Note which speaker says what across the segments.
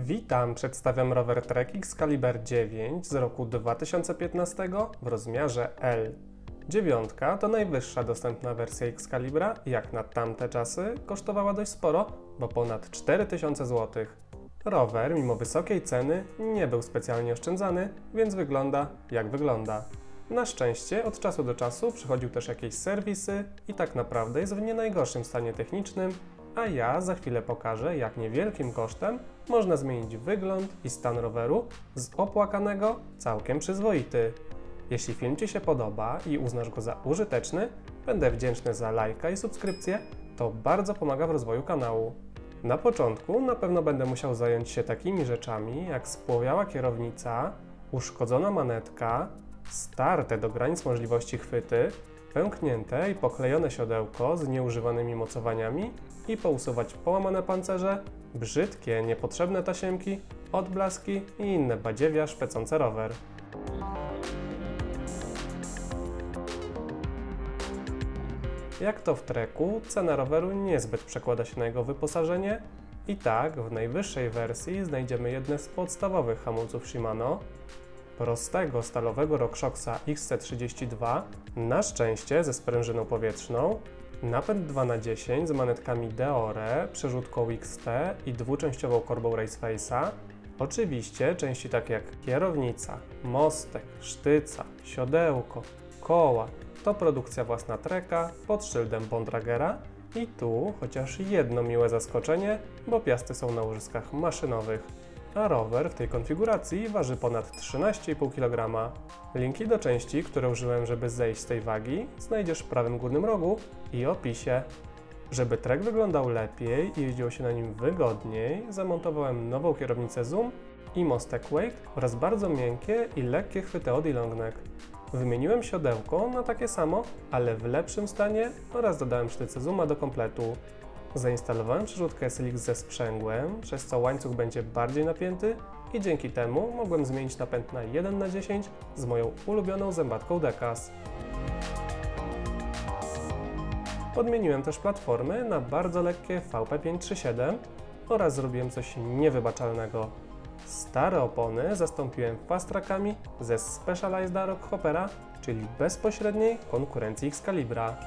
Speaker 1: Witam, przedstawiam rower Trek Excalibur 9 z roku 2015 w rozmiarze L. Dziewiątka to najwyższa dostępna wersja Excalibura i jak na tamte czasy kosztowała dość sporo, bo ponad 4000 zł. Rower, mimo wysokiej ceny, nie był specjalnie oszczędzany, więc wygląda jak wygląda. Na szczęście od czasu do czasu przychodził też jakieś serwisy i tak naprawdę jest w nie najgorszym stanie technicznym, a ja za chwilę pokażę, jak niewielkim kosztem można zmienić wygląd i stan roweru z opłakanego całkiem przyzwoity. Jeśli film Ci się podoba i uznasz go za użyteczny, będę wdzięczny za lajka i subskrypcję, to bardzo pomaga w rozwoju kanału. Na początku na pewno będę musiał zająć się takimi rzeczami jak spłowiała kierownica, uszkodzona manetka, starte do granic możliwości chwyty, pęknięte i poklejone siodełko z nieużywanymi mocowaniami i pousuwać połamane pancerze, brzydkie, niepotrzebne tasiemki, odblaski i inne badziewia szpecące rower. Jak to w Treku, cena roweru niezbyt przekłada się na jego wyposażenie i tak w najwyższej wersji znajdziemy jedne z podstawowych hamulców Shimano, prostego stalowego RockShoxa XC32, na szczęście ze sprężyną powietrzną, napęd 2x10 z manetkami Deore, przerzutką XT i dwuczęściową korbą Raceface'a, oczywiście części takie jak kierownica, mostek, sztyca, siodełko, koła, to produkcja własna Treka pod szyldem Bontragera i tu chociaż jedno miłe zaskoczenie, bo piasty są na łożyskach maszynowych, a rower w tej konfiguracji waży ponad 13,5 kg. Linki do części, które użyłem, żeby zejść z tej wagi, znajdziesz w prawym górnym rogu i opisie. Żeby Trek wyglądał lepiej i jeździło się na nim wygodniej, zamontowałem nową kierownicę Zoom i mostek Wake oraz bardzo miękkie i lekkie chwyty od Longneck. Wymieniłem siodełko na takie samo, ale w lepszym stanie oraz dodałem sztyce Zooma do kompletu. Zainstalowałem przerzutkę SLX ze sprzęgłem, przez co łańcuch będzie bardziej napięty i dzięki temu mogłem zmienić napęd na 1x10 z moją ulubioną zębatką Decas. Podmieniłem też platformy na bardzo lekkie VP537 oraz zrobiłem coś niewybaczalnego. Stare opony zastąpiłem fast-trackami ze Specialized Rockhoppera, czyli bezpośredniej konkurencji Excalibura.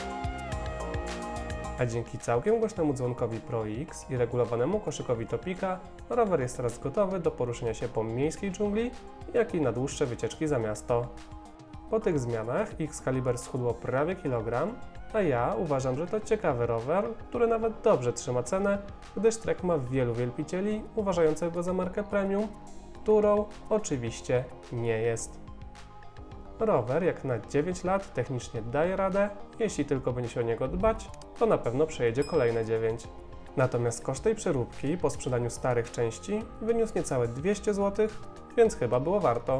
Speaker 1: A dzięki całkiem głośnemu dzwonkowi Pro X i regulowanemu koszykowi Topika, rower jest teraz gotowy do poruszenia się po miejskiej dżungli, jak i na dłuższe wycieczki za miasto. Po tych zmianach Excalibur schudło prawie kilogram, a ja uważam, że to ciekawy rower, który nawet dobrze trzyma cenę, gdyż Trek ma wielu wielbicieli uważających go za markę premium, którą oczywiście nie jest. Rower jak na 9 lat technicznie daje radę, jeśli tylko będzie się o niego dbać, to na pewno przejedzie kolejne 9. Natomiast koszt tej przeróbki po sprzedaniu starych części wyniósł niecałe 200 zł, więc chyba było warto.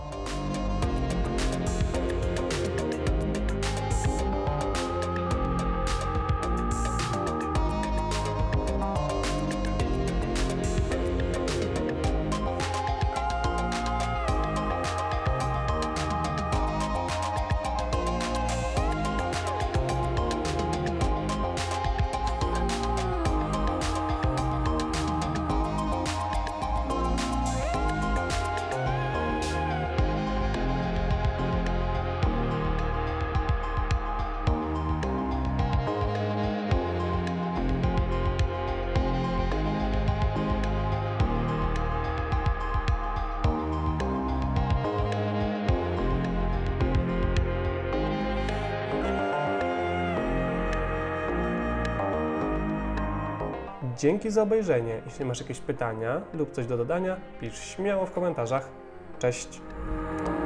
Speaker 1: Dzięki za obejrzenie. Jeśli masz jakieś pytania lub coś do dodania, pisz śmiało w komentarzach. Cześć!